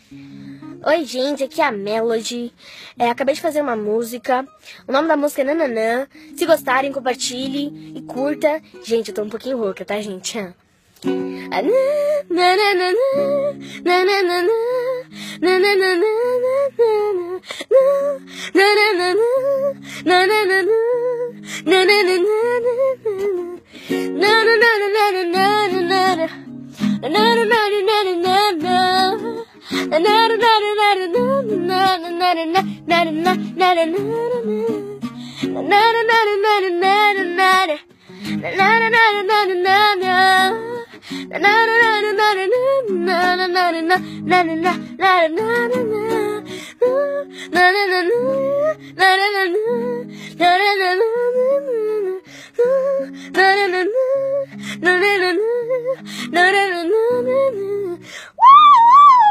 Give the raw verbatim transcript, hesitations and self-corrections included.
Oi, gente, aqui é a Melody. É, acabei de fazer uma música. O nome da música é Nananã. Se gostarem, compartilhe e curta. Gente, eu tô um pouquinho rouca, tá, gente? Woo!